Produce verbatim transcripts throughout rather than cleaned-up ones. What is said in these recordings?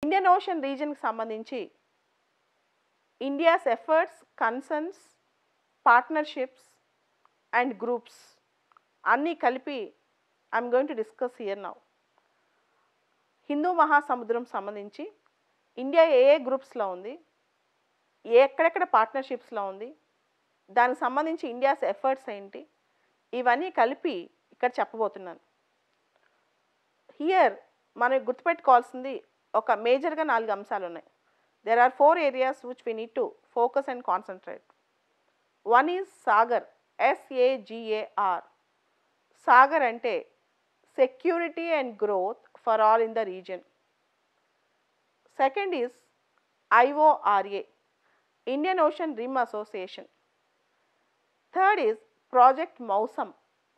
Indian ocean రీజియన్కి సంబంధించి India's efforts, concerns, partnerships and groups అన్నీ కలిపి I'm going to discuss here now. హిందూ మహాసముద్రం సంబంధించి ఇండియా ఏ ఏ గ్రూప్స్లో ఉంది, ఎక్కడెక్కడ పార్ట్నర్షిప్స్లో ఉంది, దానికి సంబంధించి ఇండియాస్ ఎఫర్ట్స్ ఏంటి, ఇవన్నీ కలిపి ఇక్కడ చెప్పబోతున్నాను. హియర్ మనం గుర్తుపెట్టుకోవాల్సింది ఒక మేజర్గా నాలుగు అంశాలు ఉన్నాయి. There are four areas which we need to focus and concentrate. One is Sagar, S A G A R. Sagar అంటే security and growth for all in the region. Second is I O R A, Indian ocean rim association. Third is project Mausam,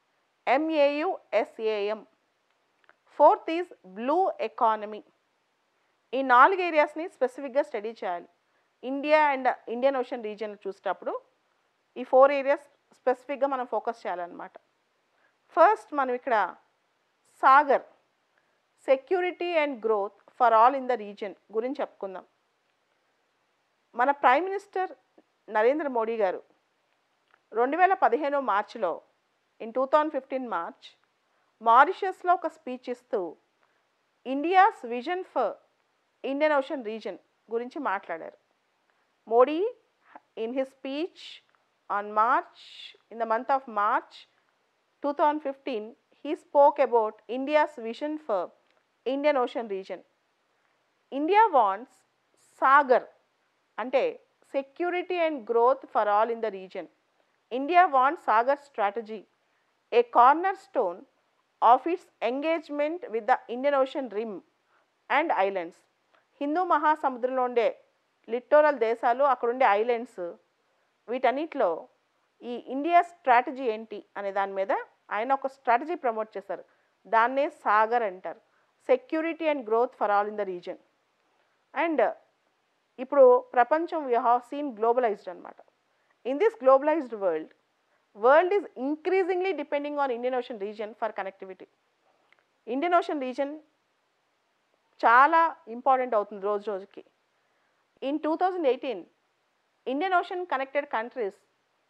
M A U S A M. Fourth is blue economy. ఈ నాలుగు ఏరియాస్ని స్పెసిఫిక్గా study చేయాలి. India and Indian ocean region చూసేటప్పుడు ఈ four areas స్పెసిఫిక్గా మనం focus చేయాలన్నమాట. ఫస్ట్ మనం ఇక్కడ Sagar, security and growth for all in the region గురించి చెప్పుకుందాం. మన ప్రైమ్ మినిస్టర్ నరేంద్ర మోడీ గారు రెండు వేల పదిహేను మార్చిలో in two thousand fifteen March మారిషస్లో ఒక స్పీచ్ ఇస్తూ India's vision for Indian ocean region గురించి మాట్లాడారు. Modi in his speech on March in the month of March two thousand fifteen he spoke about India's vision for Indian Ocean region. India wants Sagar అంటే security and growth for all in the region. India wants Sagar strategy, a cornerstone of its engagement with the Indian Ocean rim and islands. హిందూ మహాసముద్రంలో ఉండే littoral దేశాలు, అక్కడ ఉండే islands, వీటన్నిటిలో ఈ India strategy ఏంటి అనే దాని మీద ఆయన ఒక స్ట్రాటజీ ప్రమోట్ చేశారు. దాన్నే సాగర్ అంటారు, security and growth for all in the region. And ఇప్పుడు ప్రపంచం వీ హ్యావ్ సీన్ గ్లోబలైజ్డ్ అనమాట. In this globalized world world is increasingly depending on Indian ocean region for connectivity. Indian ocean region చాలా important అవుతుంది రోజు రోజుకి. In two thousand eighteen Indian ocean connected countries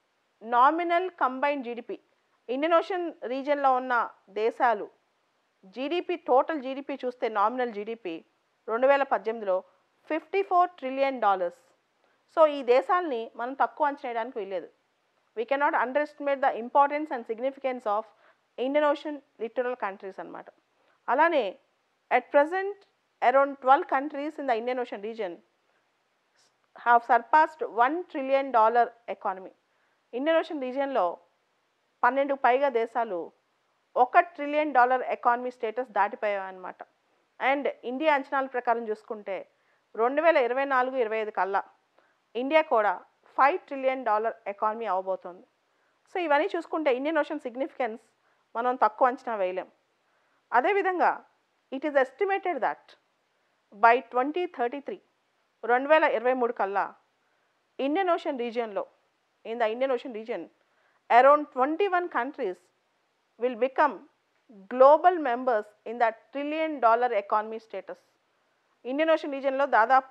nominal combined GDP, Indian ocean రీజియన్లో ఉన్న దేశాలు GDP, total GDP చూస్తే nominal GDP రెండు వేల పద్దెనిమిదిలో fifty four trillion dollars. So ఈ దేశాలని మనం తక్కువ అంచనా వేయడానికి వీల్లేదు. We cannot underestimate the importance and significance of Indian ocean littoral countries అనమాట. అలానే at present around twelve countries in the Indian ocean region have surpassed one trillion dollar economy. Indian ocean రీజియన్లో పన్నెండు పైగా దేశాలు ఒక trillion dollar economy status దాటిపోయాయన్నమాట. And India అంచనాల ప్రకారం చూసుకుంటే రెండు వేల ఇరవై నాలుగు ఇరవై ఐదు కల్లా ఇండియా కూడా ఫైవ్ ట్రిలియన్ డాలర్ ఎకానమీ అవ్వబోతుంది. సో ఇవన్నీ చూసుకుంటే ఇండియన్ ఓషన్ సిగ్నిఫికెన్స్ మనం తక్కువ అంచనా వేయలేం. అదేవిధంగా it is estimated that by twenty thirty three రెండు వేల ఇరవై మూడు కల్లా ఇండియన్ ఓషన్ రీజియన్లో in the Indian ocean region around twenty-one countries will become global members in the trillion dollar economy status. Indian ocean రీజియన్లో దాదాపు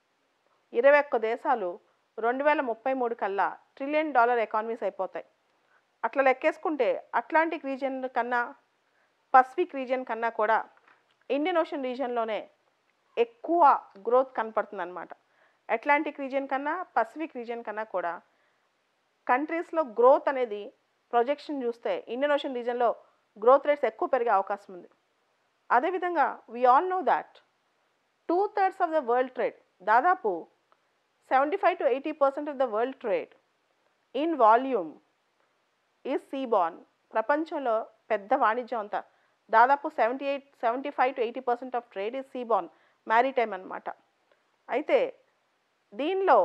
ఇరవై ఒక్క దేశాలు రెండు వేల ముప్పై మూడు కల్లా ట్రిలియన్ డాలర్ ఎకానమీస్ అయిపోతాయి. అట్లా లెక్కేసుకుంటే అట్లాంటిక్ రీజియన్ కన్నా, పసిఫిక్ రీజియన్ కన్నా కూడా ఇండియన్ ఓషన్ రీజియన్లోనే ఎక్కువ గ్రోత్ కనపడుతుంది అనమాట. అట్లాంటిక్ రీజియన్ కన్నా, పసిఫిక్ రీజియన్ కన్నా కూడా కంట్రీస్లో గ్రోత్ అనేది ప్రొజెక్షన్ చూస్తే ఇండియన్ ఓషన్ రీజియన్లో గ్రోత్ రేట్స్ ఎక్కువ పెరిగే అవకాశం ఉంది. అదేవిధంగా we all know that two thirds of the world trade, దాదాపు seventy five to eighty percent of the world trade in volume is seaborne. ప్రపంచంలో పెద్ద వాణిజ్యం అంతా దాదాపు seventy eight seventy five to eighty percent of trade is seaborne, maritime అనమాట. అయితే దీనిలో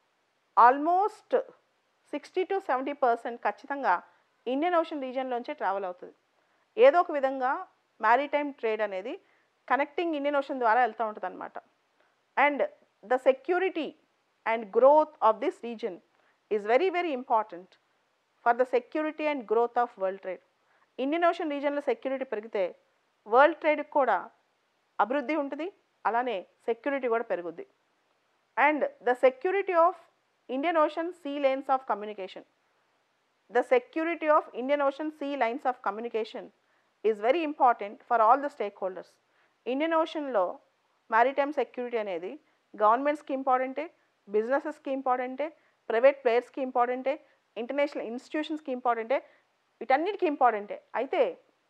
almost sixty to seventy percent ఖచ్చితంగా ఇండియన్ ఓషన్ రీజియన్లోంచే ట్రావెల్ అవుతుంది. ఏదో ఒక విధంగా మ్యారీటైమ్ ట్రేడ్ అనేది కనెక్టింగ్ ఇండియన్ ఓషన్ ద్వారా వెళ్తూ ఉంటుంది అనమాట. And the security and growth of this region is very very important for the security and growth of world trade. Indian ocean రీజియన్లో సెక్యూరిటీ పెరిగితే వరల్డ్ ట్రేడ్కి కూడా అభివృద్ధి ఉంటుంది, అలానే సెక్యూరిటీ కూడా పెరుగుద్ది. And the security of Indian ocean sea lanes of communication the security of Indian Ocean sea lines of communication is very important for all the stakeholders. Indian Ocean లో maritime security అనేది గవర్నమెంట్స్కి ఇంపార్టెంటే, బిజినెసెస్కి ఇంపార్టెంటే, private ప్లేయర్స్కి ఇంపార్టెంటే, international ఇన్స్టిట్యూషన్స్కి ఇంపార్టెంటే, వీటన్నిటికీ ఇంపార్టెంటే. అయితే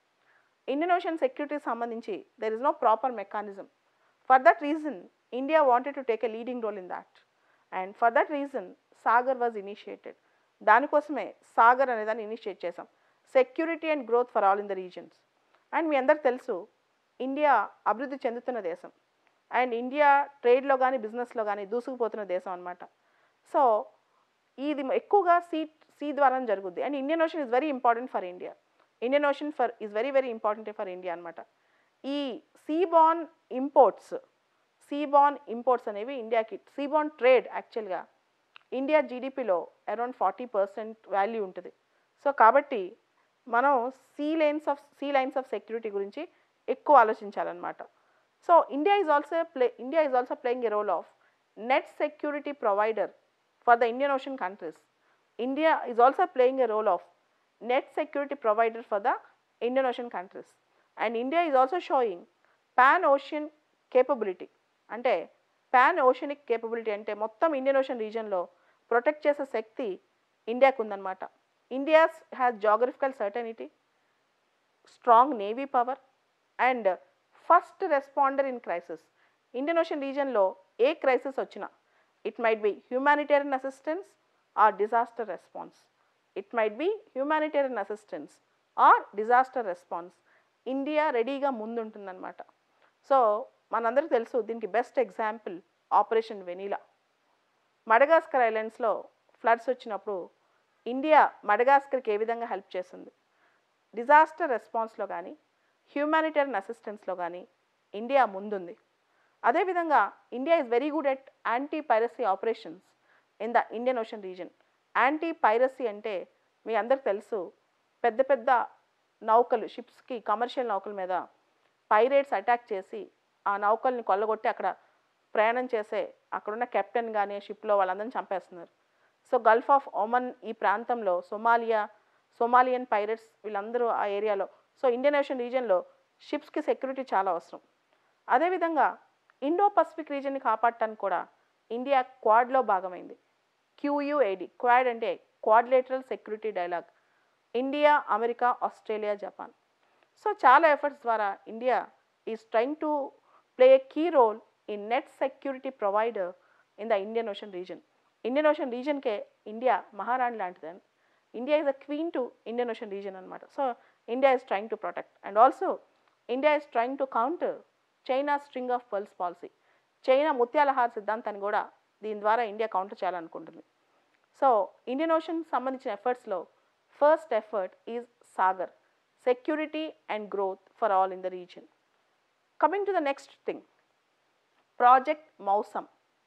Indian ocean సెక్యూరిటీకి సంబంధించి there is no proper mechanism. For that reason India wanted to take a leading role in that, and for that reason Sagar was initiated. దానికోసమే సాగర్ అనే దాన్ని ఇనిషియేట్ చేసాం, security and growth for all in the regions. And మీ అందరికి తెలుసు India అభివృద్ధి చెందుతున్న దేశం, అండ్ ఇండియా ట్రేడ్లో కానీ బిజినెస్లో కానీ దూసుకుపోతున్న దేశం అనమాట. సో ఇది ఎక్కువగా సీ సీ ద్వారా జరుగుద్ది. And Indian ocean is very important for India. Indian ocean for is very very important for India అనమాట. ఈ సీబాన్ ఇంపోర్ట్స్ సీబాన్ ఇంపోర్ట్స్ అనేవి ఇండియాకి, సీబాన్ ట్రేడ్ యాక్చువల్గా ఇండియా జీడిపిలో అరౌండ్ ఫార్టీ పర్సెంట్ వాల్యూ ఉంటుంది. సో కాబట్టి మనం sea lines of sea lines of security గురించి ఎక్కువ ఆలోచించాలన్నమాట. So India is also play India is also playing a role of net security provider for the Indian ocean countries. India is also playing a role of net security provider for the Indian ocean countries. And India is also showing pan ocean capability. అంటే pan oceanic capability అంటే మొత్తం Indian Ocean రీజన్లో protect చేసే శక్తి ఇండియాకు ఉందన్నమాట. India has geographical certainty, strong navy power and first responder in crisis. Indian Ocean రీజన్లో ఏ crisis వచ్చినా, it might be humanitarian assistance or disaster response, it might be humanitarian assistance or disaster response, India రెడీగా ముందుంటుందన్నమాట. So మనందరికీ తెలుసు దీనికి best example Operation Vanilla. Madagascar ఐలాండ్స్లో floods వచ్చినప్పుడు ఇండియా మడగాస్కర్కి ఏ విధంగా హెల్ప్ చేస్తుంది, డిజాస్టర్ రెస్పాన్స్లో కానీ హ్యూమానిటేరియన్ అసిస్టెన్స్లో కానీ ఇండియా ముందుంది. అదేవిధంగా India is very good at anti piracy operations in the Indian ocean region. Anti piracy అంటే మీ అందరికి తెలుసు, పెద్ద పెద్ద నౌకలు షిప్స్కి, కమర్షియల్ నౌకల మీద పైరేట్స్ అటాక్ చేసి ఆ నౌకల్ని కొల్లగొట్టి అక్కడ ప్రయాణం చేసే అక్కడున్న కెప్టెన్ కానీ షిప్లో వాళ్ళందరినీ చంపేస్తున్నారు. సో గల్ఫ్ ఆఫ్ ఒమన్ ఈ ప్రాంతంలో సొమాలియా సొమాలియన్ పైరేట్స్ వీళ్ళందరూ ఆ ఏరియాలో. సో ఇండియన్ ఓషన్ రీజన్లో షిప్స్కి సెక్యూరిటీ చాలా అవసరం. అదేవిధంగా ఇండో పసిఫిక్ రీజన్ని కాపాడటానికి కూడా ఇండియా క్వాడ్లో భాగమైంది. క్యూయుఏడి, క్వాడ్ అంటే quadrilateral security dialogue, India, America, Australia, Japan. So చాలా ఎఫర్ట్స్ ద్వారా India is trying to play a key role in net security provider in the Indian ocean region. Indian Ocean రీజన్కే India మహారాణి లాంటిదని. India is a queen to Indian ocean region అనమాట. So India is trying to protect and also India is trying to counter China string of pearls policy. China ముత్యాలహార సిద్ధాంతాన్ని కూడా దీని ద్వారా India counter చేయాలనుకుంటుంది. సో ఇండియన్ ఓషన్ సంబంధించిన ఎఫర్ట్స్లో first effort is SAGAR, security and growth for all in the region. Coming to the next thing, Project Mausam.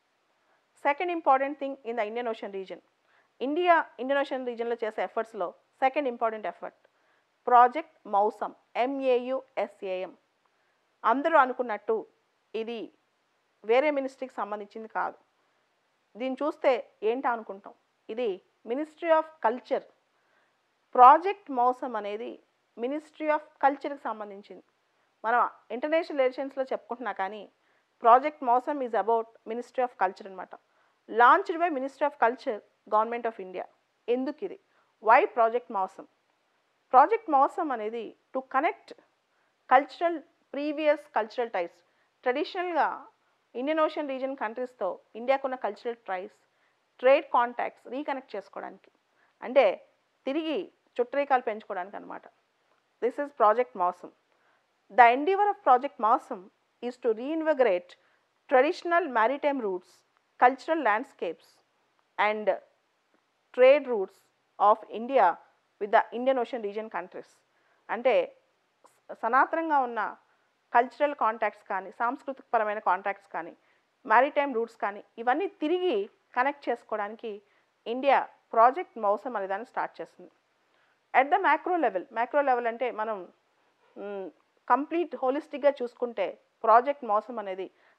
Second important thing in the Indian ocean region. India Indian Ocean రీజన్లో చేసే ఎఫర్ట్స్లో second important effort Project Mausam, M A U S A M. అందరూ అనుకున్నట్టు ఇది వేరే మినిస్ట్రీకి సంబంధించింది కాదు. దీన్ని చూస్తే ఏంటా అనుకుంటాం, ఇది Ministry of Culture. Project Mausam అనేది మినిస్ట్రీ ఆఫ్ కల్చర్కి సంబంధించింది. మనం ఇంటర్నేషనల్ రిలేషన్స్లో చెప్పుకుంటున్నా కానీ Project Mausam is about Ministry of Culture అనమాట. Launched by Ministry of Culture, Government of India. ఎందుకు ఇది, why Project Mausam? Project Mausam అనేది to connect cultural previous cultural ties. ట్రెడిషనల్గా ఇండియన్ ఓషన్ రీజన్ కంట్రీస్తో ఇండియాకున్న cultural ties, trade contacts reconnect చేసుకోవడానికి, అంటే తిరిగి చుట్టరికాలు పెంచుకోవడానికి అనమాట. This is project Mausam. The endeavour of Project Mausam is to reinvigorate traditional maritime routes, cultural landscapes and trade routes of India with the Indian ocean region countries. అంటే సనాతనంగా ఉన్న cultural contacts కానీ, సాంస్కృతికపరమైన కాంటాక్ట్స్ కానీ, మ్యారిటైమ్ రూట్స్ కానీ ఇవన్నీ తిరిగి connect చేసుకోవడానికి ఇండియా ప్రాజెక్ట్ మౌసమ్ అనే దాన్ని స్టార్ట్ చేస్తుంది. At the macro level, macro level అంటే మనం కంప్లీట్ హోలిస్టిక్గా చూసుకుంటే ప్రాజెక్ట్ మౌసమ్ అనేది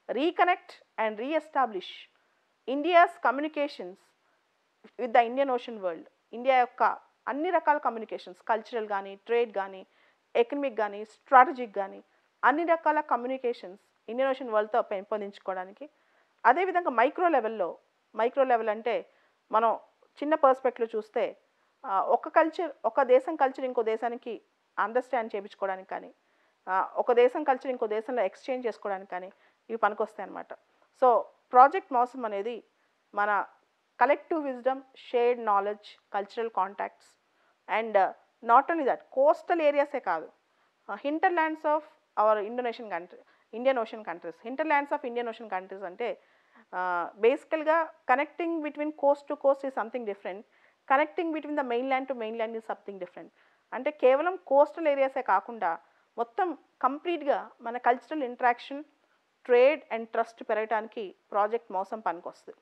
reconnect and reestablish India's communications with the Indian Ocean world. India యొక్క అన్ని రకాల కమ్యూనికేషన్స్, కల్చరల్ కానీ, ట్రేడ్ కానీ, ఎకనమిక్ కానీ, స్ట్రాటజిక్ కానీ, అన్ని రకాల కమ్యూనికేషన్స్ ఇండియన్ ఓషన్ వరల్డ్తో పెంపొందించుకోవడానికి. అదేవిధంగా మైక్రో లెవెల్లో, మైక్రో లెవెల్ అంటే మనం చిన్న పర్స్పెక్టివ్ చూస్తే ఒక కల్చర్, ఒక దేశం కల్చర్ ఇంకో దేశానికి అండర్స్టాండ్ చేయించుకోవడానికి కానీ, ఒక దేశం కల్చర్ ఇంకో దేశంలో ఎక్స్చేంజ్ చేసుకోవడానికి కానీ ఇవి పనికొస్తాయి అన్నమాట. సో ప్రాజెక్ట్ మౌసమ్ అనేది మన collective wisdom, shared knowledge, cultural contacts and not only that coastal ఏరియాసే కాదు, hinterlands of our Indonesian country, Indian ocean countries. Hinterlands of Indian ocean countries అంటే బేసికల్గా connecting between coast to coast is something different, connecting between the mainland to mainland is something different. అంటే కేవలం coastal ఏరియాసే కాకుండా మొత్తం కంప్లీట్గా మన cultural interaction, trade and trust పెరగడానికి ప్రాజెక్ట్ మౌసమ్ పనికొస్తుంది.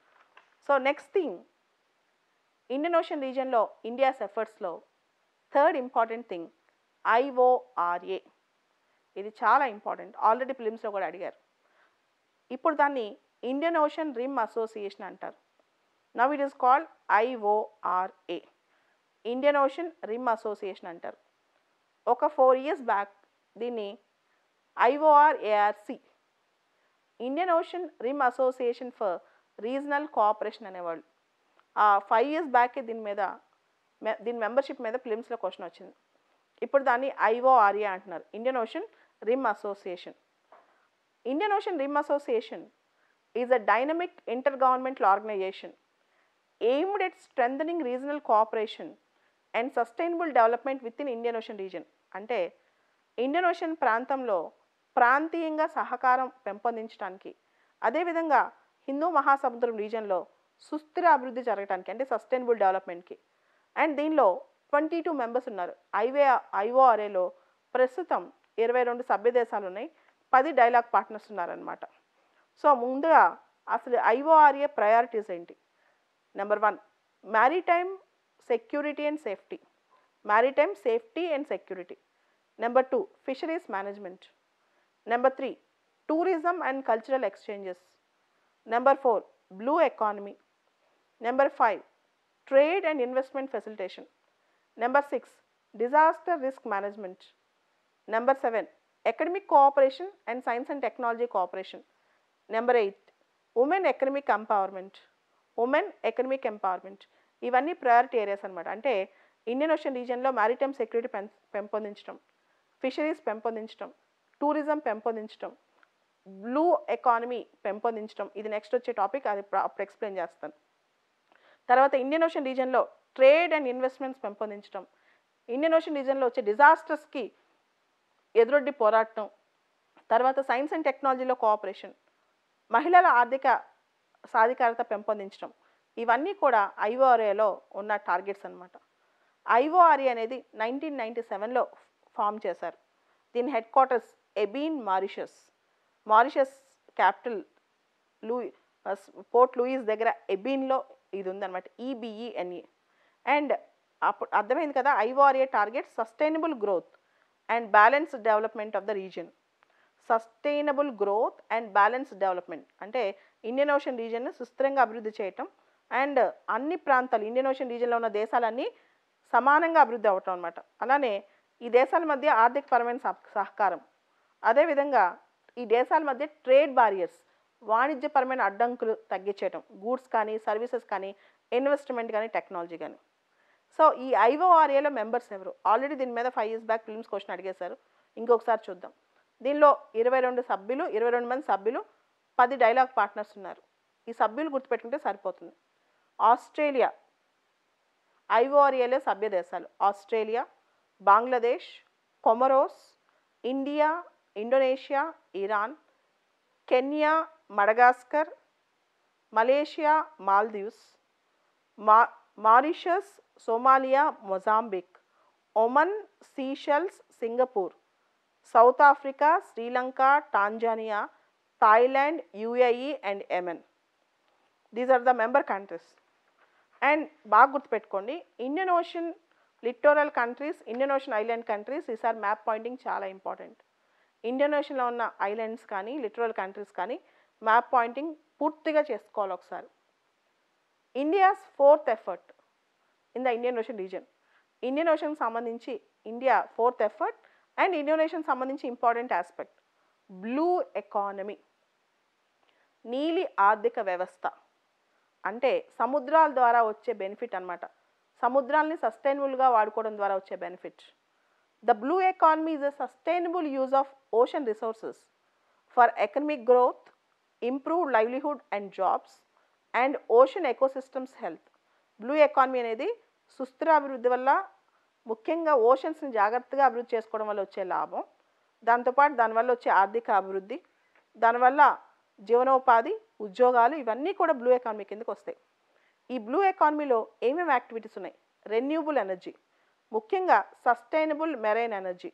So next thing, Indian ocean రీజియన్లో ఇండియాస్ ఎఫర్ట్స్లో థర్డ్ ఇంపార్టెంట్ థింగ్ ఐఓఆర్ఏ. ఇది చాలా ఇంపార్టెంట్, ఆల్రెడీ ఫిలిమ్స్లో కూడా అడిగారు. ఇప్పుడు దాన్ని ఇండియన్ ఓషన్ రిమ్ అసోసియేషన్ అంటారు. Now it is called I O R A, Indian ocean rim Association అంటారు. ఒక ఫోర్ ఇయర్స్ బ్యాక్ దీన్ని I O R A R C, Indian ocean rim Association for Regional Cooperation అనేవాళ్ళు. ఆ ఫైవ్ ఇయర్స్ బ్యాకే దీని మీద దీని మెంబర్షిప్ మీద ఫిలిమ్స్లో క్వశ్చన్ వచ్చింది. ఇప్పుడు దాన్ని ఐఓఆర్ఏ అంటున్నారు, Indian ocean rim Association. Indian ocean rim Association is a dynamic intergovernmental organisation aimed at strengthening regional cooperation and sustainable development within Indian Ocean region. అంటే Indian Ocean ప్రాంతంలో ప్రాంతీయంగా సహకారం పెంపొందించడానికి, అదేవిధంగా హిందూ మహాసముద్రం రీజన్లో సుస్థిర అభివృద్ధి జరగడానికి, అంటే సస్టైనబుల్ డెవలప్మెంట్కి. అండ్ దీనిలో ట్వంటీ టూ మెంబర్స్ ఉన్నారు. ఐవే ఐఓఆర్ఏలో ప్రస్తుతం ఇరవై రెండు సభ్య దేశాలు ఉన్నాయి, పది డైలాగ్ పార్ట్నర్స్ ఉన్నారనమాట. సో ముందుగా అసలు ఐఓఆర్ఏ ప్రయారిటీస్ ఏంటి? Number one, maritime security and safety, maritime safety and security. Number two, fisheries management. Number three, tourism and cultural exchanges. Number four, blue economy. Number five, trade and investment facilitation. Number six, disaster risk management. Number seven, academic cooperation and science and technology cooperation. Number eight, women economic empowerment, women economic empowerment. ఇవన్నీ priority areas అనమాట. అంటే Indian ocean రీజియన్లో maritime security పెం పెంపొందించడం, fisheries పెంపొందించడం, tourism పెంపొందించడం, blue economy పెంపొందించడం. ఇది next వచ్చే టాపిక్, అది అప్పుడు ఎక్స్ప్లెయిన్ చేస్తాను. తర్వాత ఇండియన్ ఓషన్ రీజియన్లో ట్రేడ్ అండ్ ఇన్వెస్ట్మెంట్స్ పెంపొందించడం, ఇండియన్ ఓషన్ రీజియన్లో వచ్చే డిజాస్టర్స్కి ఎదురొడ్డి పోరాటం, తర్వాత సైన్స్ అండ్ టెక్నాలజీలో కోఆపరేషన్, మహిళల ఆర్థిక సాధికారత పెంపొందించడం. ఇవన్నీ కూడా ఐఓఆర్ఏలో ఉన్న టార్గెట్స్ అనమాట. ఐఓఆర్ఏ అనేది నైన్టీన్ నైంటీ సెవెన్లో ఫామ్ చేశారు. దీని headquarters Ebene, Mauritius. Mauritius capital Louis Port Louis దగ్గర ఎబీన్లో ఇది ఉందన్నమాట, ఈబిఈఎన్ఏ. అండ్ అప్పుడు అర్థమైంది కదా, I O R A target sustainable growth and balanced development of the region. Sustainable growth and balanced development అంటే ఇండియన్ ఓషన్ రీజియన్ను సుస్థిరంగా అభివృద్ధి చేయటం అండ్ అన్ని ప్రాంతాలు, ఇండియన్ ఓషన్ రీజియన్లో ఉన్న దేశాలన్నీ సమానంగా అభివృద్ధి అవ్వటం అనమాట. అలానే ఈ దేశాల మధ్య ఆర్థికపరమైన సహకారం, అదేవిధంగా ఈ దేశాల మధ్య ట్రేడ్ బారియర్స్, వాణిజ్యపరమైన అడ్డంకులు తగ్గించేయటం, గూడ్స్ కానీ, సర్వీసెస్ కానీ, ఇన్వెస్ట్మెంట్ కానీ, టెక్నాలజీ కానీ. సో ఈ ఐఓఆర్ఏలో మెంబర్స్ ఎవరు? ఆల్రెడీ దీని మీద five years back films question అడిగేశారు, ఇంకొకసారి చూద్దాం. దీనిలో ఇరవై రెండు సభ్యులు, ఇరవై రెండు మంది సభ్యులు, పది డైలాగ్ పార్ట్నర్స్ ఉన్నారు. ఈ సభ్యులు గుర్తుపెట్టుకుంటే సరిపోతుంది. ఆస్ట్రేలియా ఐఓఆర్ఏలో సభ్య దేశాలు Australia, Bangladesh, Comoros, India, Indonesia, Iran, Kenya, Madagascar, Malaysia, Maldives, మా Mauritius, Somalia, Mozambique, Oman, Seychelles, Singapore, South Africa, Sri Lanka, Tanzania, Thailand, U A E and Yemen. These are the member countries. And బాగా గుర్తుపెట్టుకోండి, Indian Ocean littoral countries, Indian Ocean island countries, ఈసారి map pointing చాలా important. Indian ఓషన్లో ఉన్న islands కానీ littoral countries కానీ map pointing పూర్తిగా చేసుకోవాలి ఒకసారి. India's fourth effort in the Indian ocean region. Indian ఓషన్కి సంబంధించి India fourth effort and Indian Ocean సంబంధించి ఇంపార్టెంట్ ఆస్పెక్ట్ బ్లూ ఎకానమీ, నీలి ఆర్థిక వ్యవస్థ. అంటే సముద్రాల ద్వారా వచ్చే బెనిఫిట్ అన్నమాట. సముద్రాల్ని సస్టైనబుల్గా వాడుకోవడం ద్వారా వచ్చే benefit. The blue economy is a sustainable use of ocean resources for economic growth, improved livelihood and jobs and ocean ecosystems health. Blue economy అనేది సుస్థిర అభివృద్ధి వల్ల, ముఖ్యంగా ఓషన్స్ని జాగ్రత్తగా అభివృద్ధి చేసుకోవడం వల్ల వచ్చే లాభం, దాంతోపాటు దానివల్ల వచ్చే ఆర్థిక అభివృద్ధి, దానివల్ల జీవనోపాధి, ఉద్యోగాలు, ఇవన్నీ కూడా బ్లూ ఎకానమీ కిందకి వస్తాయి. ఈ బ్లూ ఎకానమీలో ఏమేమి యాక్టివిటీస్ ఉన్నాయి? రెన్యూబుల్ ఎనర్జీ, ముఖ్యంగా సస్టైనబుల్ మెరైన్ ఎనర్జీ.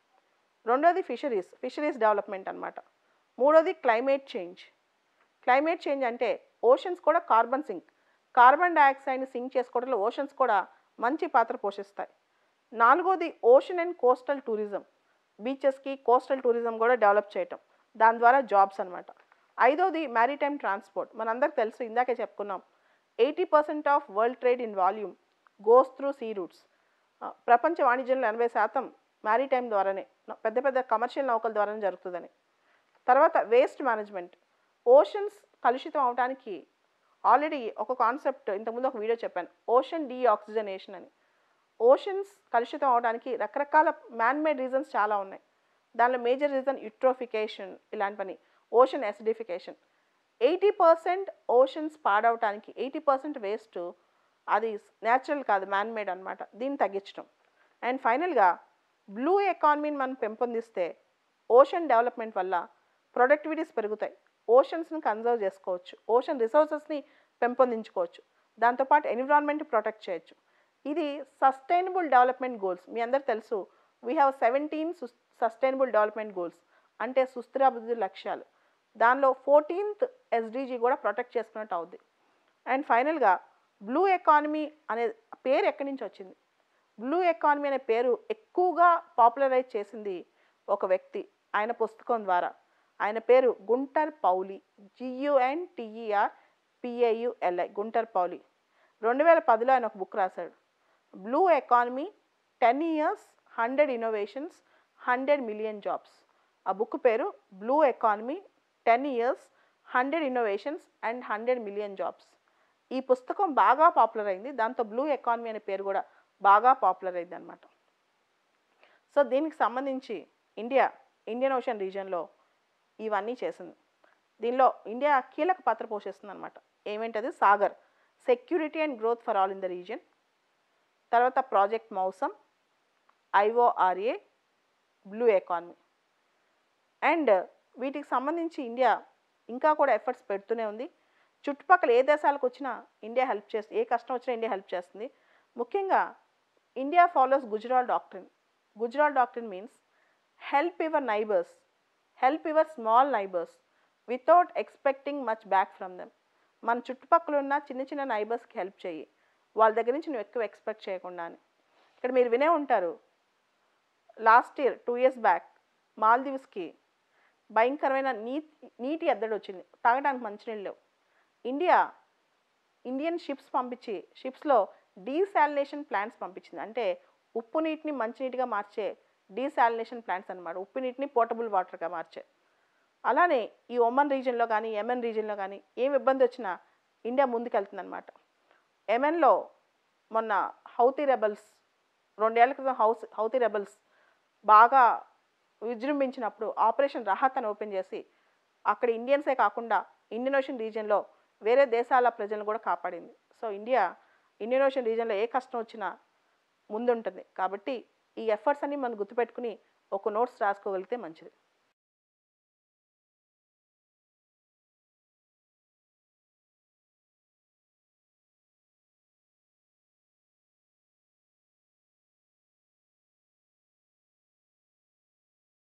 రెండోది ఫిషరీస్, ఫిషరీస్ డెవలప్మెంట్ అన్నమాట. మూడోది క్లైమేట్ చేంజ్. క్లైమేట్ చేంజ్ అంటే ఓషన్స్ కూడా కార్బన్ సింక్, కార్బన్ డైఆక్సైడ్ని సింక్ చేసుకోవడంలో ఓషన్స్ కూడా మంచి పాత్ర పోషిస్తాయి. నాలుగోది ఓషన్ అండ్ కోస్టల్ టూరిజం, బీచెస్కి కోస్టల్ టూరిజం కూడా డెవలప్ చేయటం, దాని ద్వారా జాబ్స్ అనమాట. ఐదోది మ్యారిటైమ్ ట్రాన్స్పోర్ట్. మనందరికి తెలుసు, ఇందాకే చెప్పుకున్నాం, eighty percent of world trade in volume goes through sea routes. ప్రపంచ వాణిజ్యంలో ఎనభై శాతం మ్యారిటైమ్ ద్వారానే, పెద్ద పెద్ద కమర్షియల్ నౌకల ద్వారానే జరుగుతుందని. తర్వాత వేస్ట్ మేనేజ్మెంట్. ఓషన్స్ కలుషితం అవడానికి ఆల్రెడీ ఒక కాన్సెప్ట్ ఇంతకుముందు ఒక వీడియో చెప్పాను, ఓషన్ డీఆక్సిజనేషన్ అని. ఓషన్స్ కలుషితం అవడానికి రకరకాల మ్యాన్మేడ్ రీజన్స్ చాలా ఉన్నాయి. దానిలో మేజర్ రీజన్ యూట్రోఫికేషన్, ఇలాంటి పని, ocean acidification. Eighty percent oceans పాడవటానికి ఎయిటీ పర్సెంట్ వేస్ట్ అది న్యాచురల్ కాదు, మ్యాన్మేడ్ అనమాట. దీన్ని తగ్గించడం. అండ్ ఫైనల్గా బ్లూ ఎకానమీని మనం పెంపొందిస్తే ఓషన్ డెవలప్మెంట్ వల్ల ప్రొడక్టివిటీస్ పెరుగుతాయి, ఓషన్స్ని కన్జర్వ్ చేసుకోవచ్చు, ఓషన్ రిసోర్సెస్ని పెంపొందించుకోవచ్చు, దాంతోపాటు ఎన్విరాన్మెంట్ ప్రొటెక్ట్ చేయొచ్చు. ఇది సస్టైనబుల్ డెవలప్మెంట్ గోల్స్. మీ అందరికి తెలుసు, we have seventeen sustainable development goals, అంటే సుస్థిర అభివృద్ధి లక్ష్యాలు. దానిలో ఫోర్టీన్త్ ఎస్డిజి కూడా ప్రొటెక్ట్ చేసుకున్నట్టు అవుద్ది. అండ్ ఫైనల్గా బ్లూ ఎకానమీ అనే పేరు ఎక్కడి నుంచి వచ్చింది? బ్లూ ఎకానమీ అనే పేరు ఎక్కువగా పాపులరైజ్ చేసింది ఒక వ్యక్తి, ఆయన పుస్తకం ద్వారా. ఆయన పేరు గుంటర్ పౌలి, జియుఎన్ టిఈఆర్ పిఏయుఎల్ఐ, గుంటర్ పౌలి. రెండు వేల పదిలో ఆయన ఒక బుక్ రాశాడు, blue economy ten years hundred innovations hundred million jobs. ఆ బుక్ పేరు blue economy ten years hundred innovations and hundred million jobs. ఈ పుస్తకం బాగా పాపులర్ అయింది, దాంతో బ్లూ ఎకానమీ అనే పేరు కూడా బాగా పాపులర్ అయింది అనమాట. సో దీనికి సంబంధించి ఇండియా ఇండియన్ ఓషన్ రీజియన్లో ఇవన్నీ చేసింది. దీనిలో ఇండియా కీలక పాత్ర పోషిస్తుంది అనమాట. ఏమేంటది? SAGAR, security and growth for all in the region. తర్వాత Project Mausam, I O R A, blue economy. And వీటికి సంబంధించి ఇండియా ఇంకా కూడా ఎఫర్ట్స్ పెడుతూనే ఉంది. చుట్టుపక్కల ఏ దేశాలకు వచ్చినా ఇండియా హెల్ప్ చేస్తుంది, ఏ కష్టం వచ్చినా ఇండియా హెల్ప్ చేస్తుంది. ముఖ్యంగా India follows Gujral doctrine. Gujral doctrine means help your neighbours, help your small neighbours without expecting much back from them. మన చుట్టుపక్కల ఉన్న చిన్న చిన్న నైబర్స్కి హెల్ప్ చేయి, వాళ్ళ దగ్గర నుంచి నువ్వు ఎక్కువ ఎక్స్పెక్ట్ చేయకుండా అని. ఇక్కడ మీరు వినే ఉంటారు, last year two years back మాల్దీవ్స్కి భయంకరమైన నీ నీటి ఎద్దడి వచ్చింది, తాగడానికి మంచినీళ్ళు లేవు. ఇండియా ఇండియన్ షిప్స్ పంపించి షిప్స్లో డీసాలినేషన్ ప్లాంట్స్ పంపించింది. అంటే ఉప్పు నీటిని మంచినీటిగా మార్చే డీసాలినేషన్ ప్లాంట్స్ అనమాట, ఉప్పు నీటిని పోర్టబుల్ వాటర్గా మార్చే. అలానే ఈ ఒమన్ రీజియన్లో కానీ యెమెన్ రీజియన్లో కానీ ఏం ఇబ్బంది వచ్చినా ఇండియా ముందుకెళ్తుంది అనమాట. యెమెన్లో మొన్న హౌతీ రెబల్స్, రెండేళ్ల క్రితం హౌస్ హౌతీ రెబల్స్ బాగా విజృంభించినప్పుడు ఆపరేషన్ రహాత్ అని ఓపెన్ చేసి అక్కడ ఇండియన్సే కాకుండా ఇండియన్ ఓషన్ రీజియన్లో వేరే దేశాల ప్రజలను కూడా కాపాడింది. సో ఇండియా ఇండియన్ ఓషన్ రీజియన్లో ఏ కష్టం వచ్చినా ముందుంటుంది. కాబట్టి ఈ ఎఫర్ట్స్ అన్ని మనం గుర్తుపెట్టుకుని ఒక నోట్స్ రాసుకోగలిగితే మంచిది.